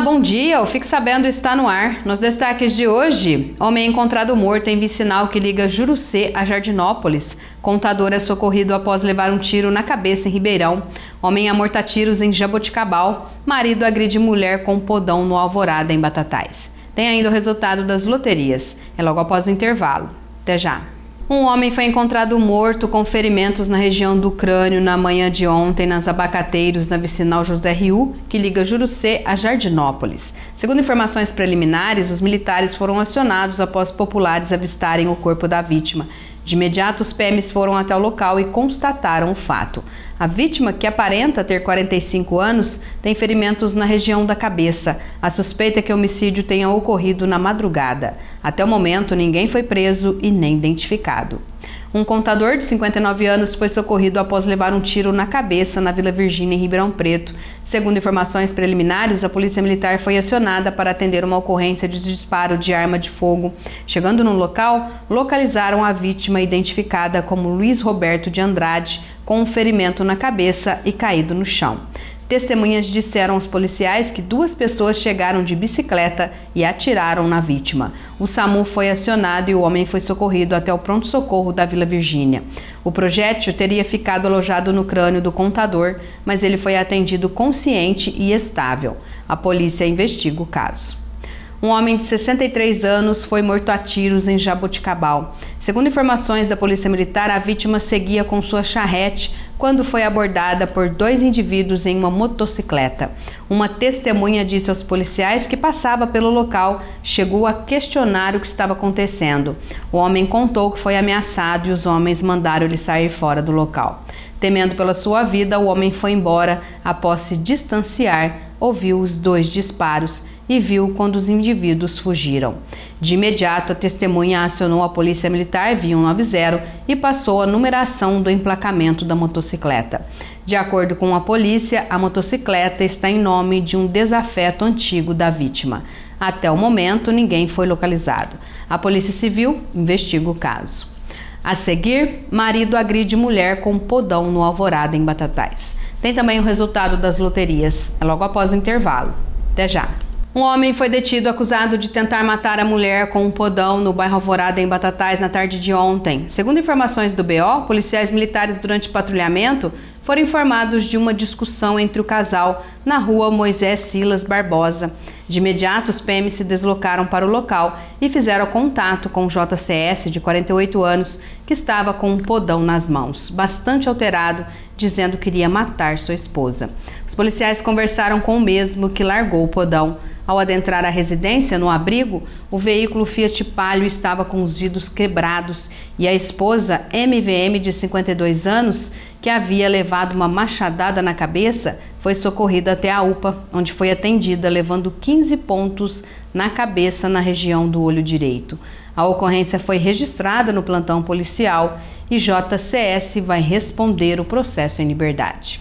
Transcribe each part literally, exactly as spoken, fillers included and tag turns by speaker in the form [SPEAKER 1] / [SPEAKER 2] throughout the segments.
[SPEAKER 1] bom dia, o Fique Sabendo está no ar. Nos destaques de hoje, homem encontrado morto em vicinal que liga Jurucê a Jardinópolis. Contador é socorrido após levar um tiro na cabeça em Ribeirão. Homem amorta tiros em Jaboticabal. Marido agride mulher com podão no Alvorada, em Batatais. Tem ainda o resultado das loterias. É logo após o intervalo. Até já. Um homem foi encontrado morto com ferimentos na região do crânio na manhã de ontem nas Abacateiros, na vicinal José Riu, que liga Jurucê a Jardinópolis. Segundo informações preliminares, os militares foram acionados após populares avistarem o corpo da vítima. De imediato, os P Ms foram até o local e constataram o fato. A vítima, que aparenta ter quarenta e cinco anos, tem ferimentos na região da cabeça. A suspeita é que o homicídio tenha ocorrido na madrugada. Até o momento, ninguém foi preso e nem identificado. Um contador de cinquenta e nove anos foi socorrido após levar um tiro na cabeça na Vila Virgínia, em Ribeirão Preto. Segundo informações preliminares, a Polícia Militar foi acionada para atender uma ocorrência de disparo de arma de fogo. Chegando no local, localizaram a vítima identificada como Luiz Roberto de Andrade, com um ferimento na cabeça e caído no chão. Testemunhas disseram aos policiais que duas pessoas chegaram de bicicleta e atiraram na vítima. O SAMU foi acionado e o homem foi socorrido até o pronto-socorro da Vila Virgínia. O projétil teria ficado alojado no crânio do contador, mas ele foi atendido consciente e estável. A polícia investiga o caso. Um homem de sessenta e três anos foi morto a tiros em Jaboticabal. Segundo informações da Polícia Militar, a vítima seguia com sua charrete quando foi abordada por dois indivíduos em uma motocicleta. Uma testemunha disse aos policiais que passava pelo local, chegou a questionar o que estava acontecendo. O homem contou que foi ameaçado e os homens mandaram ele sair fora do local. Temendo pela sua vida, o homem foi embora. Após se distanciar, ouviu os dois disparos e viu quando os indivíduos fugiram. De imediato, a testemunha acionou a Polícia Militar via cento e noventa e passou a numeração do emplacamento da motocicleta. De acordo com a polícia, a motocicleta está em nome de um desafeto antigo da vítima. Até o momento, ninguém foi localizado. A Polícia Civil investiga o caso. A seguir, marido agride mulher com podão no Alvorada, em Batatais. Tem também o resultado das loterias. É logo após o intervalo. Até já. Um homem foi detido acusado de tentar matar a mulher com um podão no bairro Alvorada, em Batatais, na tarde de ontem. Segundo informações do B O, policiais militares durante patrulhamento foram informados de uma discussão entre o casal na rua Moisés Silas Barbosa. De imediato, os P Ms se deslocaram para o local e fizeram contato com o J C S, de quarenta e oito anos, que estava com um podão nas mãos, bastante alterado, dizendo que iria matar sua esposa. Os policiais conversaram com o mesmo, que largou o podão. Ao adentrar a residência, no abrigo, o veículo Fiat Palio estava com os vidros quebrados e a esposa, M V M, de cinquenta e dois anos, que havia levado uma machadada na cabeça, foi socorrida até a U P A, onde foi atendida, levando quinze pontos na cabeça na região do olho direito. A ocorrência foi registrada no plantão policial e J C S vai responder o processo em liberdade.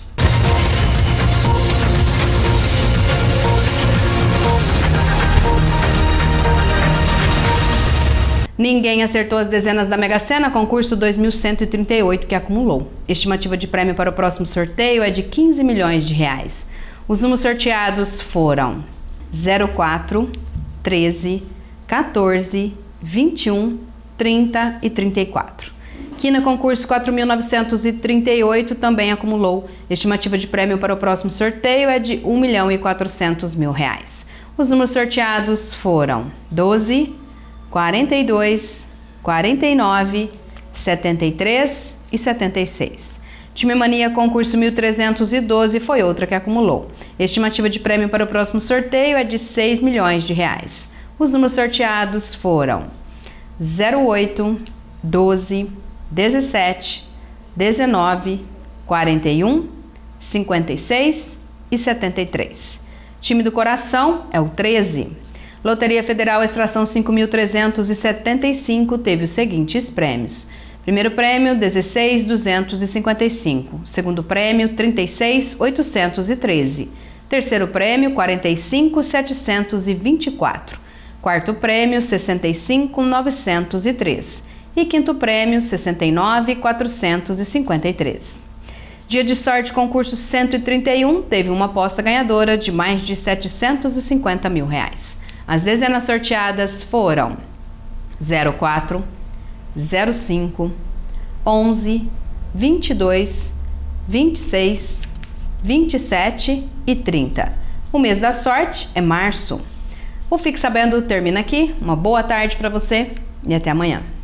[SPEAKER 1] Ninguém acertou as dezenas da Mega Sena, concurso dois mil cento e trinta e oito, que acumulou. Estimativa de prêmio para o próximo sorteio é de quinze milhões de reais. Os números sorteados foram zero quatro, treze, quatorze, vinte e um, trinta e trinta e quatro. Quina concurso quatro mil novecentos e trinta e oito também acumulou. Estimativa de prêmio para o próximo sorteio é de um milhão e quatrocentos mil reais. Os números sorteados foram doze, quarenta e dois, quarenta e nove, setenta e três e setenta e seis. Time Mania concurso mil trezentos e doze foi outra que acumulou. Estimativa de prêmio para o próximo sorteio é de seis milhões de reais. Os números sorteados foram zero oito, doze, dezessete, dezenove, quarenta e um, cinquenta e seis e setenta e três. Time do coração é o treze. Loteria Federal Extração cinco mil trezentos e setenta e cinco teve os seguintes prêmios. Primeiro prêmio, dezesseis mil duzentos e cinquenta e cinco. Segundo prêmio, trinta e seis mil oitocentos e treze. Terceiro prêmio, quarenta e cinco mil setecentos e vinte e quatro. Quarto prêmio, sessenta e cinco mil novecentos e três. E quinto prêmio, sessenta e nove mil quatrocentos e cinquenta e três. Dia de sorte, concurso cento e trinta e um, teve uma aposta ganhadora de mais de setecentos e cinquenta mil reais. As dezenas sorteadas foram zero quatro, zero cinco, onze, vinte e dois, vinte e seis, vinte e sete e trinta. O mês da sorte é março. O Fique Sabendo termina aqui. Uma boa tarde para você e até amanhã.